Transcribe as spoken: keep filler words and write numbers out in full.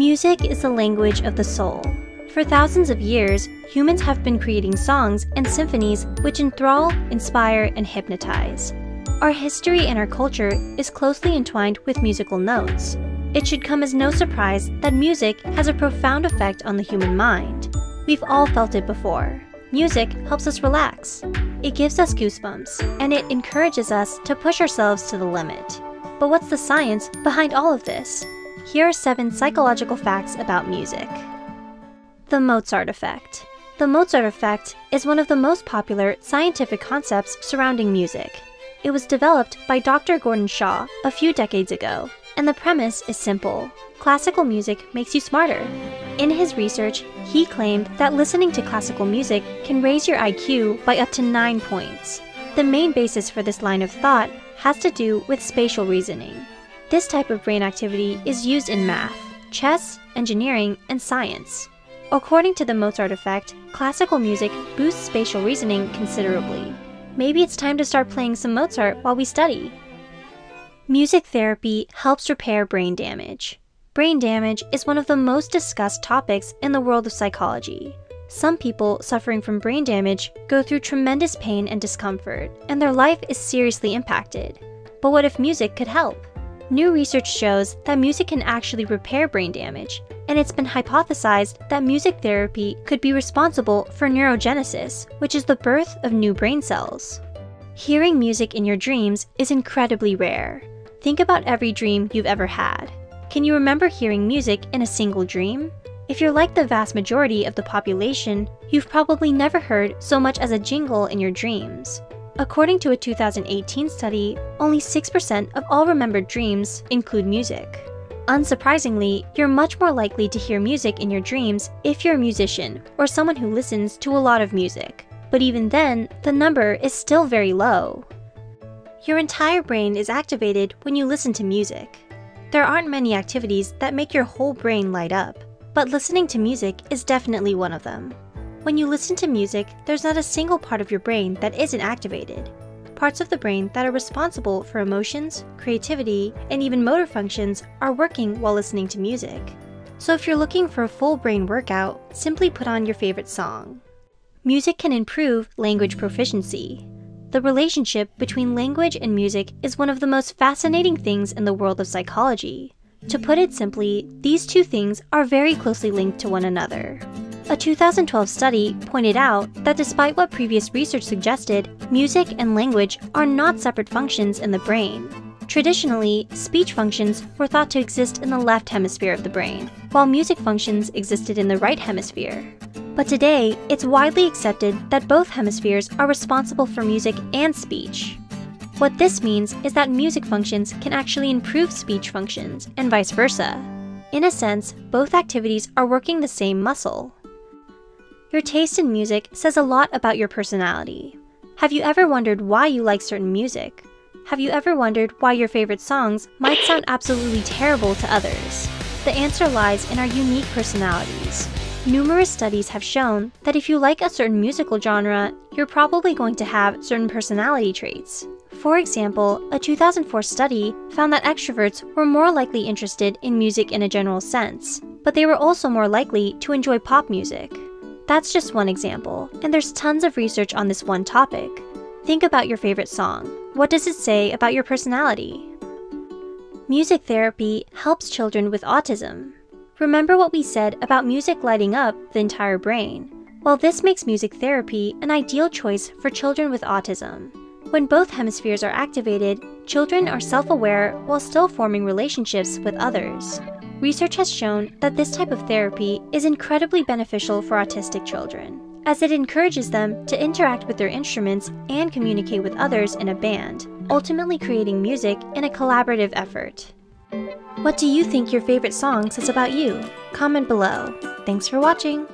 Music is the language of the soul. For thousands of years, humans have been creating songs and symphonies which enthrall, inspire, and hypnotize. Our history and our culture is closely entwined with musical notes. It should come as no surprise that music has a profound effect on the human mind. We've all felt it before. Music helps us relax. It gives us goosebumps, and it encourages us to push ourselves to the limit. But what's the science behind all of this? Here are seven psychological facts about music. The Mozart effect. The Mozart effect is one of the most popular scientific concepts surrounding music. It was developed by Doctor Gordon Shaw a few decades ago, and the premise is simple. Classical music makes you smarter. In his research, he claimed that listening to classical music can raise your I Q by up to nine points. The main basis for this line of thought has to do with spatial reasoning. This type of brain activity is used in math, chess, engineering, and science. According to the Mozart effect, classical music boosts spatial reasoning considerably. Maybe it's time to start playing some Mozart while we study. Music therapy helps repair brain damage. Brain damage is one of the most discussed topics in the world of psychology. Some people suffering from brain damage go through tremendous pain and discomfort, and their life is seriously impacted. But what if music could help? New research shows that music can actually repair brain damage, and it's been hypothesized that music therapy could be responsible for neurogenesis, which is the birth of new brain cells. Hearing music in your dreams is incredibly rare. Think about every dream you've ever had. Can you remember hearing music in a single dream? If you're like the vast majority of the population, you've probably never heard so much as a jingle in your dreams. According to a two thousand eighteen study, only six percent of all remembered dreams include music. Unsurprisingly, you're much more likely to hear music in your dreams if you're a musician or someone who listens to a lot of music. But even then, the number is still very low. Your entire brain is activated when you listen to music. There aren't many activities that make your whole brain light up, but listening to music is definitely one of them. When you listen to music, there's not a single part of your brain that isn't activated. Parts of the brain that are responsible for emotions, creativity, and even motor functions are working while listening to music. So if you're looking for a full brain workout, simply put on your favorite song. Music can improve language proficiency. The relationship between language and music is one of the most fascinating things in the world of psychology. To put it simply, these two things are very closely linked to one another. A two thousand twelve study pointed out that despite what previous research suggested, music and language are not separate functions in the brain. Traditionally, speech functions were thought to exist in the left hemisphere of the brain, while music functions existed in the right hemisphere. But today, it's widely accepted that both hemispheres are responsible for music and speech. What this means is that music functions can actually improve speech functions, and vice versa. In a sense, both activities are working the same muscle. Your taste in music says a lot about your personality. Have you ever wondered why you like certain music? Have you ever wondered why your favorite songs might sound absolutely terrible to others? The answer lies in our unique personalities. Numerous studies have shown that if you like a certain musical genre, you're probably going to have certain personality traits. For example, a two thousand four study found that extroverts were more likely interested in music in a general sense, but they were also more likely to enjoy pop music. That's just one example, and there's tons of research on this one topic. Think about your favorite song. What does it say about your personality? Music therapy helps children with autism. Remember what we said about music lighting up the entire brain? Well, this makes music therapy an ideal choice for children with autism. When both hemispheres are activated, children are self-aware while still forming relationships with others. Research has shown that this type of therapy is incredibly beneficial for autistic children, as it encourages them to interact with their instruments and communicate with others in a band, ultimately creating music in a collaborative effort. What do you think your favorite song says about you? Comment below. Thanks for watching!